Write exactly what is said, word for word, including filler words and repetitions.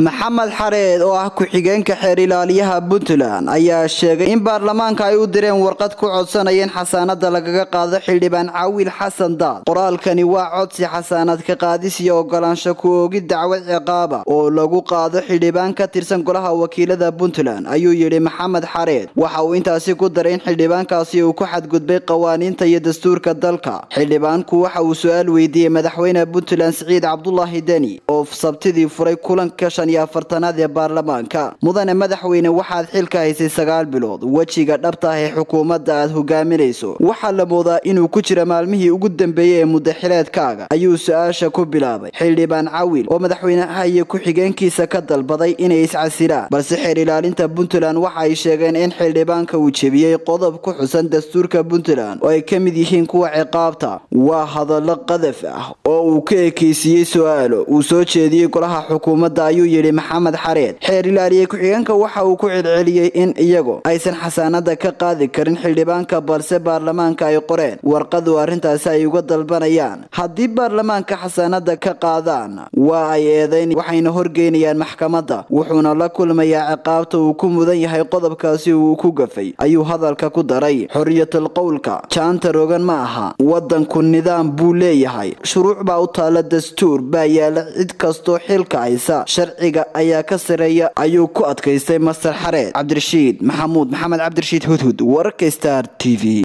maxamed xareed oo ah ku-xigeenka xeer ilaaliyaha Puntland ayaa sheegay in baarlamaanka ay u direen warqad ku codsanayeen xasaanada lagaga qaado xildhibaan Caawil Xasan Daad. qoraalkani waa codsi xasaanad ka qaadis iyo ogolaansho ku oogid dacwad ciqaaba oo lagu qaado xildhibaan ka tirsan golaha wakiilada Puntland, ayuu yiri maxamed xareed. waxa uu intaasi ku daray in xildhibaankaasi uu ku xadgudbay qawaaniinta iyo dastuurka dalka. xildhibaanku waxa uu su'aal weydiiyay madaxweynaha Puntland Siciid Cabdullaahi Deni oo sabtidii furay kulanka shan iyo afartanaad ee baarlamaanka. mudane madaxweyne, waxaad xilka haysay sagaal bilood, wajiga dhabta ah ee xukuumadda aad hogaaminayso waxaa la moodaa inuu ku jira maalmihii ugu dambeeyay ee muddaxileedkaaga, ayuu su'aasha ku bilaabay xildhibaan Caawil oo madaxweynaha iyo ku-xigeenkiisa ka dalbaday inay iscasilaan, balse xeer ilaalinta Puntland waxa ay sheegeen in xildhibaanka uu jebiyay qodob ku xusan dastuurka Puntland oo ay ka mid yihiin kuwa ciqaabta. waa hadallo qadaf ah oo uu ka ekeysiyay su'aalo uu soo jeediyay golaha xukuumadda, ayuu yiri maxamed xareed. xeer ilaaliye ku-xigeenka waxa uu ku celceliyay in iyagu aysan xasaanada ka qaadi karin xildhibaanka, balse baarlamaanka ay qoreen warqadu arrintaasi ay uga dalbanayaan. haddii baarlamaanka xasaanada ka qaadaan waa ay eedayn waxayna horgeynayaan maxkamadda, wuxuuna la kulmayaa ciqaabta uu ku mudan yahay qodobkaasi uu ku gafay, ayuu hadalka ku daray. xorriyatul qowlka jaanta rogan ma aha, wadanku nidaam buu leeyahay, shuruuc baa u taala, dastuur baa yaala, cid kastoo xilka haysa sharciga ayaa ka sareeya, ayuu ku adkaystay master xareed. cabdirashiid maxamuud maxamed cabdirashiid hudhud, wararka Star T V.